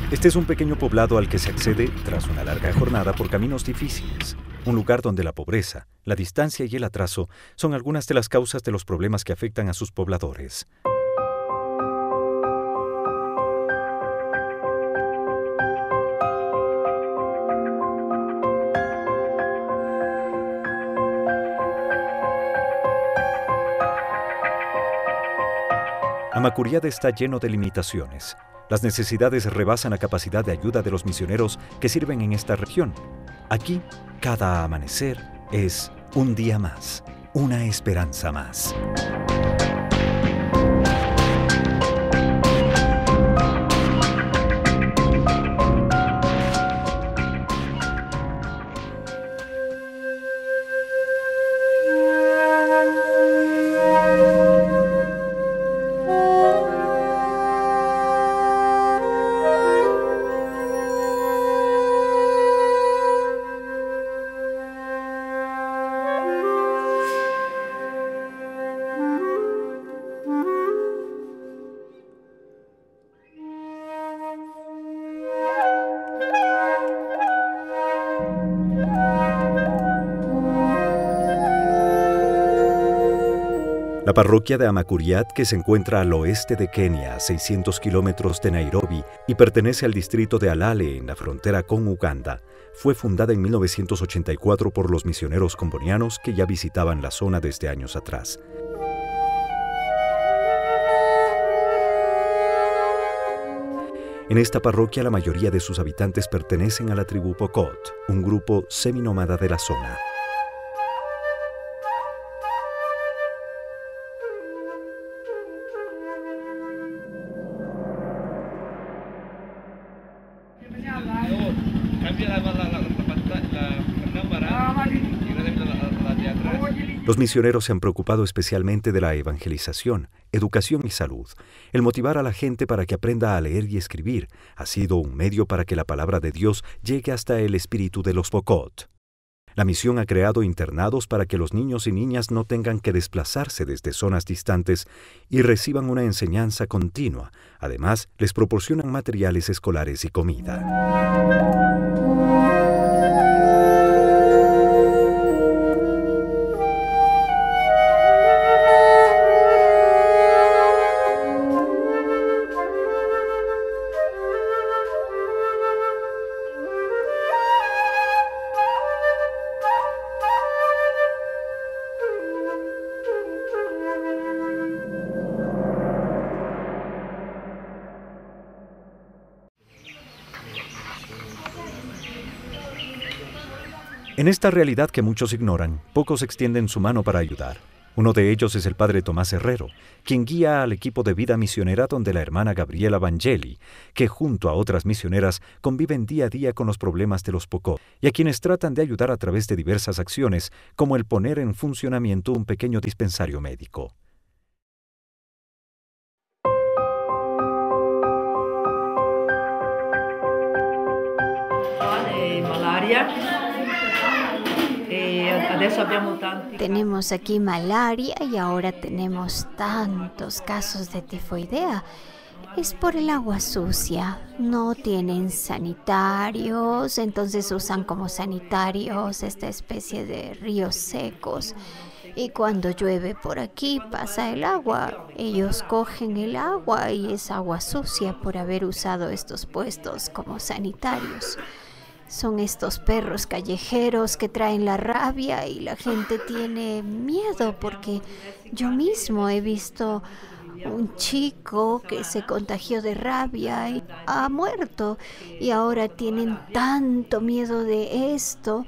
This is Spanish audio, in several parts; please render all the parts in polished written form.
Este es un pequeño poblado al que se accede tras una larga jornada por caminos difíciles. Un lugar donde la pobreza, la distancia y el atraso son algunas de las causas de los problemas que afectan a sus pobladores. Amacuriat está lleno de limitaciones. Las necesidades rebasan la capacidad de ayuda de los misioneros que sirven en esta región. Aquí, cada amanecer es un día más, una esperanza más. La parroquia de Amacuriat, que se encuentra al oeste de Kenia, a 600 kilómetros de Nairobi, y pertenece al distrito de Alale, en la frontera con Uganda, fue fundada en 1984 por los misioneros combonianos que ya visitaban la zona desde años atrás. En esta parroquia, la mayoría de sus habitantes pertenecen a la tribu Pokot, un grupo seminómada de la zona. Los misioneros se han preocupado especialmente de la evangelización, educación y salud. El motivar a la gente para que aprenda a leer y escribir ha sido un medio para que la palabra de Dios llegue hasta el espíritu de los Pokot. La misión ha creado internados para que los niños y niñas no tengan que desplazarse desde zonas distantes y reciban una enseñanza continua. Además, les proporcionan materiales escolares y comida. En esta realidad que muchos ignoran, pocos extienden su mano para ayudar. Uno de ellos es el padre Tomás Herrero, quien guía al equipo de vida misionera donde la hermana Gabriela Vangeli, que junto a otras misioneras conviven día a día con los problemas de los Pokot, y a quienes tratan de ayudar a través de diversas acciones, como el poner en funcionamiento un pequeño dispensario médico. Tenemos aquí malaria y ahora tenemos tantos casos de tifoidea. Es por el agua sucia. No tienen sanitarios, entonces usan como sanitarios esta especie de ríos secos. Y cuando llueve por aquí pasa el agua. Ellos cogen el agua y es agua sucia por haber usado estos puestos como sanitarios. Son estos perros callejeros que traen la rabia y la gente tiene miedo porque yo mismo he visto un chico que se contagió de rabia y ha muerto y ahora tienen tanto miedo de esto.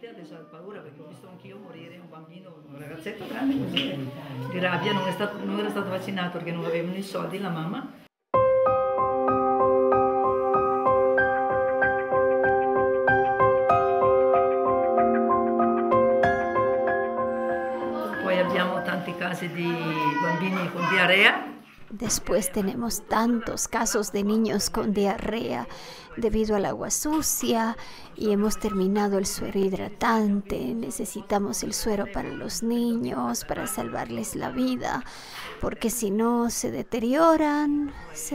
Di rabbia non era stato vaccinato perché non avevano i soldi la mamma. Poi abbiamo tanti casi di bambini con diarrea. Después tenemos tantos casos de niños con diarrea debido al agua sucia y hemos terminado el suero hidratante. Necesitamos el suero para los niños, para salvarles la vida, porque si no se deterioran.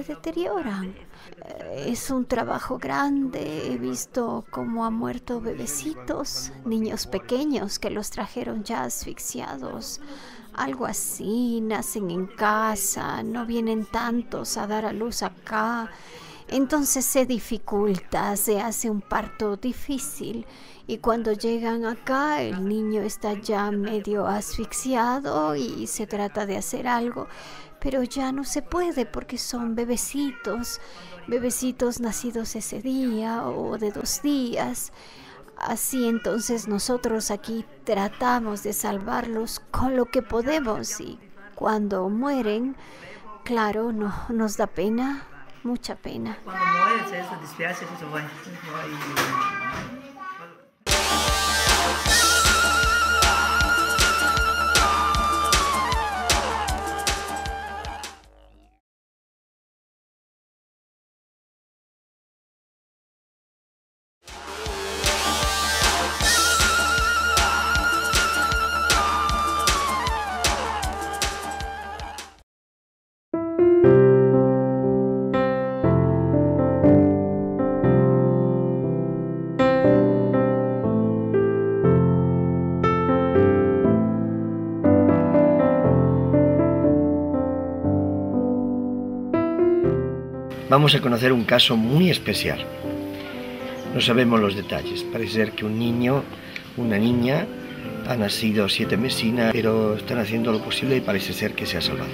Es un trabajo grande. He visto cómo han muerto bebecitos, niños pequeños que los trajeron ya asfixiados. Algo así, nacen en casa, no vienen tantos a dar a luz acá. Entonces se dificulta, se hace un parto difícil. Y cuando llegan acá, el niño está ya medio asfixiado y se trata de hacer algo. Pero ya no se puede porque son bebecitos nacidos ese día o de 2 días. Así entonces nosotros aquí tratamos de salvarlos con lo que podemos y cuando mueren, claro, no, nos da pena, mucha pena. Cuando muore, se dispiace, cosa vuoi? Vamos a conocer un caso muy especial. No sabemos los detalles. Parece ser que un niño, una niña, ha nacido 7 mesina, pero están haciendo lo posible y parece ser que se ha salvado.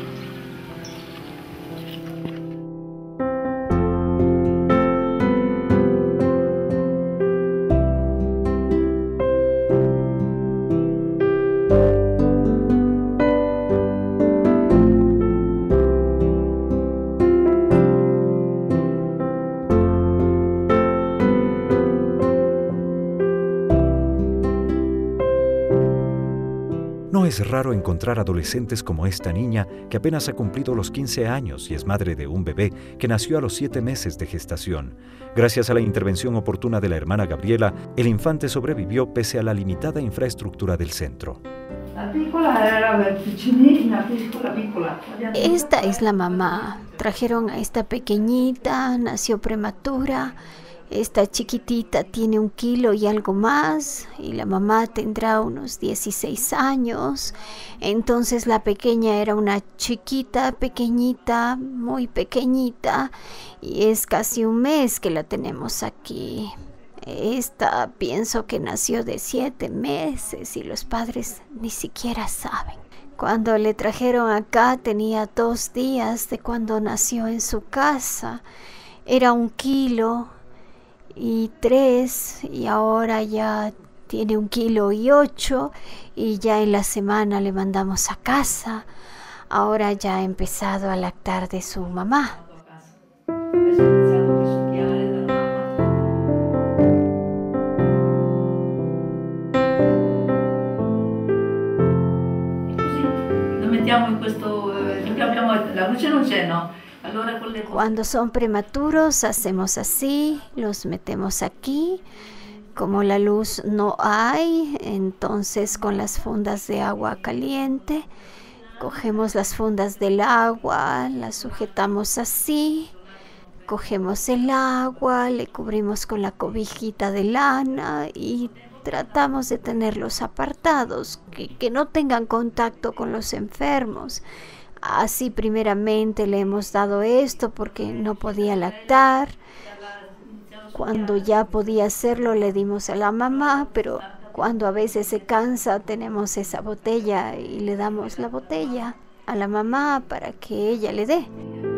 No es raro encontrar adolescentes como esta niña que apenas ha cumplido los 15 años y es madre de un bebé que nació a los 7 meses de gestación. Gracias a la intervención oportuna de la hermana Gabriela, el infante sobrevivió pese a la limitada infraestructura del centro. Esta es la mamá. Trajeron a esta pequeñita, nació prematura. Esta chiquitita tiene 1 kilo y algo más y la mamá tendrá unos 16 años. Entonces la pequeña era una chiquita, pequeñita, muy pequeñita y es casi 1 mes que la tenemos aquí. Esta pienso que nació de 7 meses y los padres ni siquiera saben. Cuando le trajeron acá tenía 2 días de cuando nació en su casa. Era 1 kilo y 3 y ahora ya tiene 1 kilo y 8 y ya en la semana le mandamos a casa. Ahora ya ha empezado a lactar de su mamá. La luce non c'è, no? Cuando son prematuros hacemos así, los metemos aquí. Como la luz no hay, entonces con las fundas de agua caliente, cogemos las fundas del agua, las sujetamos así, cogemos el agua, le cubrimos con la cobijita de lana y tratamos de tenerlos apartados, que no tengan contacto con los enfermos. Así primeramente le hemos dado esto porque no podía lactar. Cuando ya podía hacerlo le dimos a la mamá, pero cuando a veces se cansa tenemos esa botella y le damos la botella a la mamá para que ella le dé.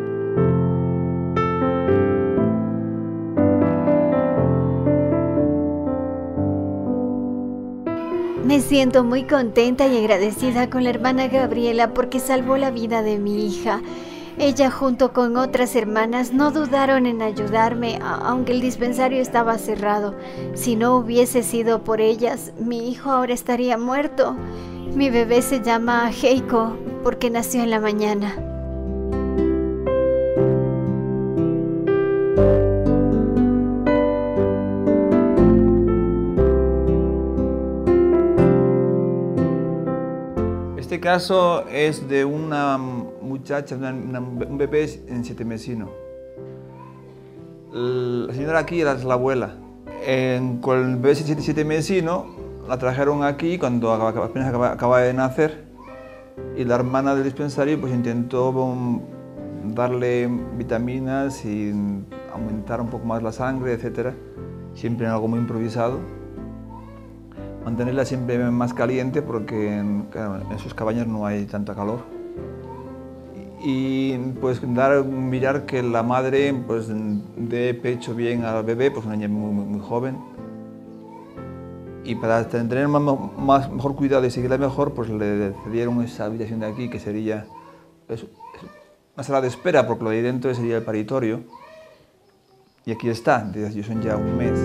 Me siento muy contenta y agradecida con la hermana Gabriela porque salvó la vida de mi hija. Ella junto con otras hermanas no dudaron en ayudarme, aunque el dispensario estaba cerrado. Si no hubiese sido por ellas, mi hijo ahora estaría muerto. Mi bebé se llama Heiko porque nació en la mañana. caso es de una muchacha, un bebé en 7 mesino. La señora aquí es la abuela. Con el bebé 7 mesino la trajeron aquí cuando apenas acaba de nacer y la hermana del dispensario pues intentó darle vitaminas y aumentar un poco más la sangre, etc. Siempre en algo muy improvisado. Mantenerla siempre más caliente porque claro, en sus cabañas no hay tanta calor. Y pues mirar que la madre pues dé pecho bien al bebé, pues una niña muy joven. Y para tener mejor cuidado y seguirla mejor, pues le cedieron esa habitación de aquí, que sería una sala de espera, porque lo de ahí dentro sería el paritorio. Y aquí está, desde son ya un mes.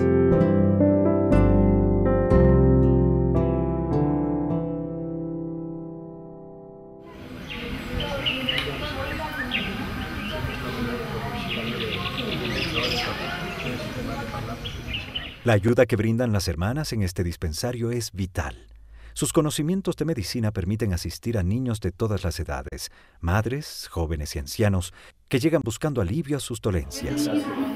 La ayuda que brindan las hermanas en este dispensario es vital. Sus conocimientos de medicina permiten asistir a niños de todas las edades, madres, jóvenes y ancianos, que llegan buscando alivio a sus dolencias.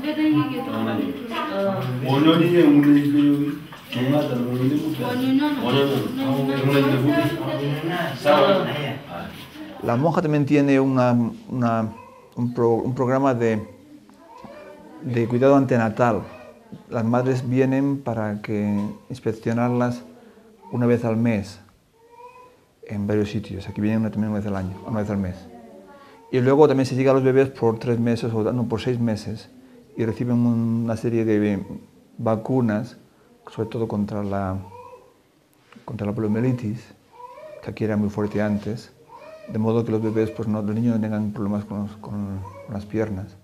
La monja también tiene un programa de cuidado antenatal. Las madres vienen para inspeccionarlas una vez al mes en varios sitios. Aquí vienen también una vez al mes. Y luego también se llega a los bebés por 3 meses o no, por 6 meses y reciben una serie de vacunas, sobre todo contra la poliomielitis, que aquí era muy fuerte antes, de modo que los bebés, pues los niños no tengan problemas con las piernas.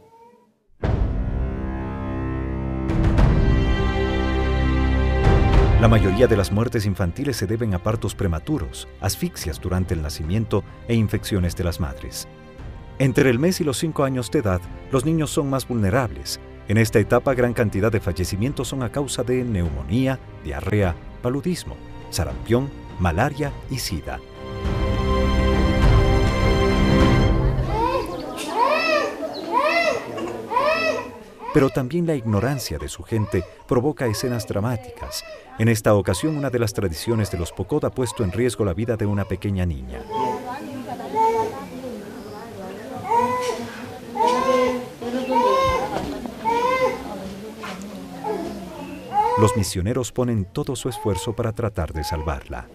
La mayoría de las muertes infantiles se deben a partos prematuros, asfixias durante el nacimiento e infecciones de las madres. Entre el mes y los 5 años de edad, los niños son más vulnerables. En esta etapa, gran cantidad de fallecimientos son a causa de neumonía, diarrea, paludismo, sarampión, malaria y sida. Pero también la ignorancia de su gente provoca escenas dramáticas. En esta ocasión, una de las tradiciones de los Pokot ha puesto en riesgo la vida de una pequeña niña. Los misioneros ponen todo su esfuerzo para tratar de salvarla.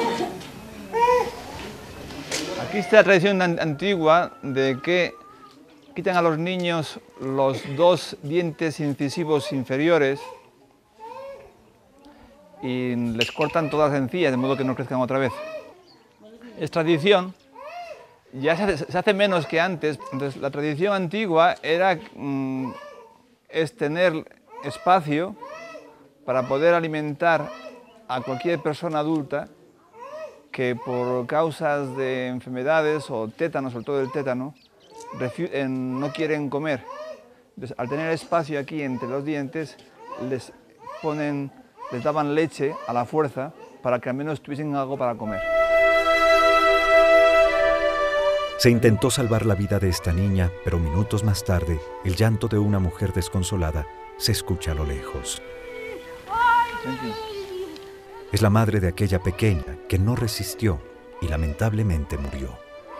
Aquí está la tradición antigua de que quitan a los niños los 2 dientes incisivos inferiores y les cortan todas las encías de modo que no crezcan otra vez. Es tradición, ya se hace menos que antes. Entonces, la tradición antigua era es tener espacio para poder alimentar a cualquier persona adulta que por causas de enfermedades o tétano, sobre todo el tétano, no quieren comer. Entonces, al tener espacio aquí entre los dientes, les daban leche a la fuerza para que al menos tuviesen algo para comer. Se intentó salvar la vida de esta niña, pero minutos más tarde, el llanto de una mujer desconsolada se escucha a lo lejos. Es la madre de aquella pequeña que no resistió y lamentablemente murió.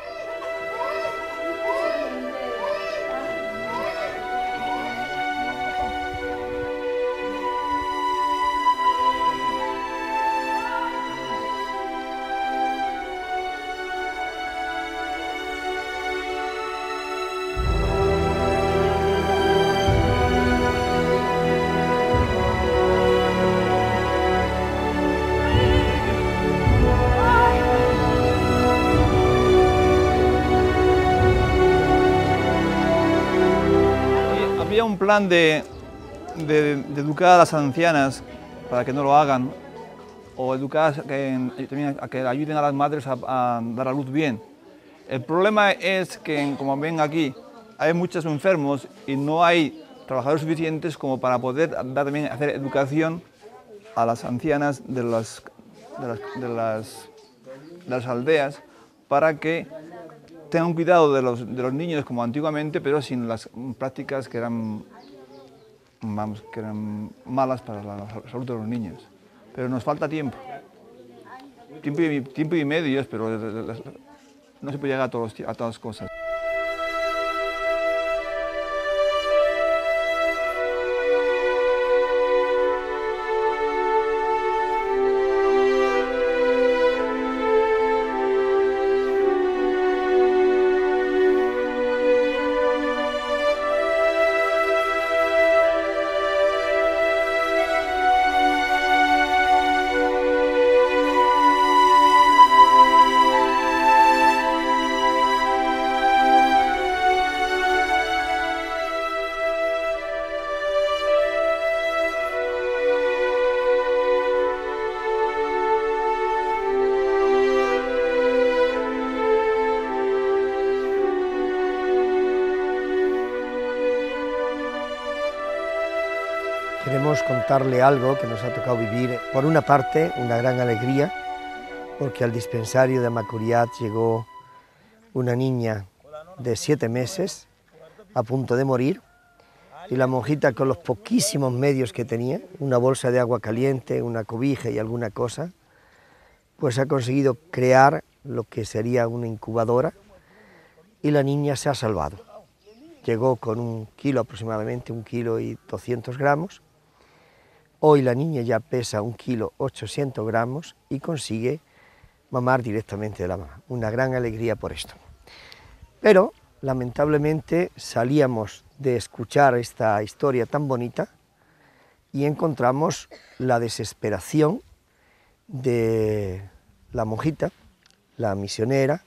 Había un plan de educar a las ancianas para que no lo hagan, o educar también a que ayuden a las madres a dar a luz bien. El problema es que, como ven aquí, hay muchos enfermos y no hay trabajadores suficientes como para poder también hacer educación a las ancianas de las aldeas para que tengan cuidado de los niños como antiguamente, pero sin las prácticas que eran malas para la salud de los niños. Pero nos falta tiempo. Tiempo y medios, pero no se puede llegar a todas las cosas. Queremos contarle algo que nos ha tocado vivir. Por una parte, una gran alegría, porque al dispensario de Amacuriat llegó una niña de 7 meses, a punto de morir, y la monjita, con los poquísimos medios que tenía, una bolsa de agua caliente, una cobija y alguna cosa, pues ha conseguido crear lo que sería una incubadora, y la niña se ha salvado. Llegó con 1 kilo aproximadamente, 1 kilo y 200 gramos. Hoy la niña ya pesa 1 kilo 800 gramos y consigue mamar directamente de la mamá. Una gran alegría por esto. Pero, lamentablemente, salíamos de escuchar esta historia tan bonita y encontramos la desesperación de la monjita, la misionera,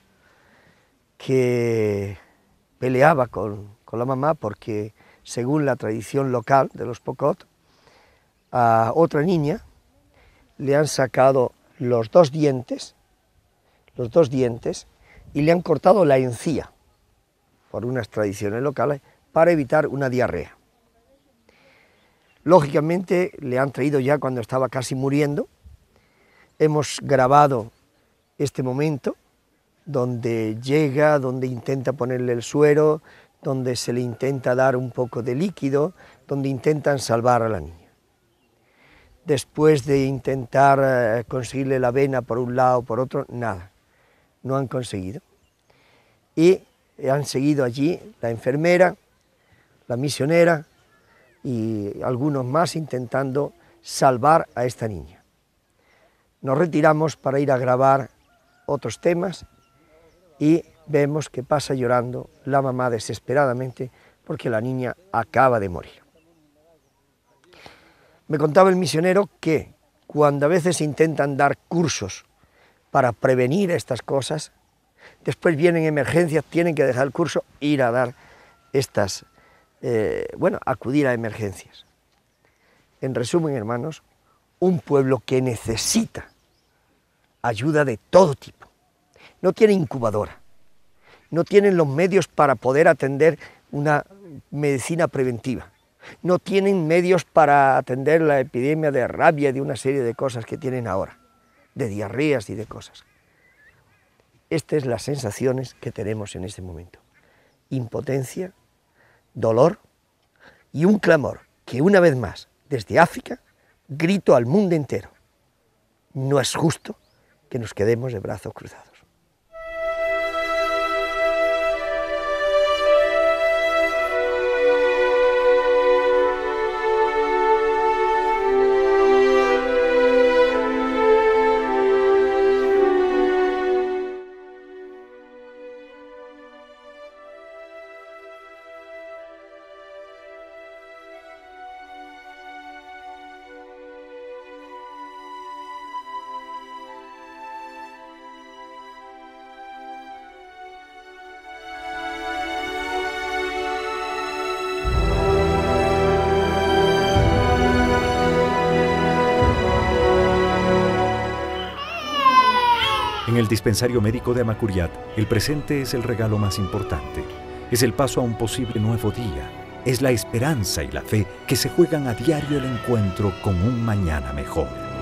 que peleaba con la mamá porque, según la tradición local de los Pokot, a otra niña le han sacado los dos dientes y le han cortado la encía, por unas tradiciones locales, para evitar una diarrea. Lógicamente le han traído ya cuando estaba casi muriendo. Hemos grabado este momento donde llega, donde intenta ponerle el suero, donde se le intenta dar un poco de líquido, donde intentan salvar a la niña. Después de intentar conseguirle la vena por un lado, por otro, nada, no han conseguido. Y han seguido allí la enfermera, la misionera y algunos más intentando salvar a esta niña. Nos retiramos para ir a grabar otros temas y vemos que pasa llorando la mamá desesperadamente porque la niña acaba de morir. Me contaba el misionero que cuando a veces intentan dar cursos para prevenir estas cosas, después vienen emergencias, tienen que dejar el curso e ir a dar estas, acudir a emergencias. En resumen, hermanos, un pueblo que necesita ayuda de todo tipo. No tiene incubadora, no tienen los medios para poder atender una medicina preventiva. No tienen medios para atender la epidemia de rabia y de una serie de cosas que tienen ahora, de diarreas y de cosas. Estas son las sensaciones que tenemos en este momento. Impotencia, dolor y un clamor que una vez más, desde África, grito al mundo entero. No es justo que nos quedemos de brazos cruzados. En el dispensario médico de Amacuriat, el presente es el regalo más importante. Es el paso a un posible nuevo día. Es la esperanza y la fe que se juegan a diario el encuentro con un mañana mejor.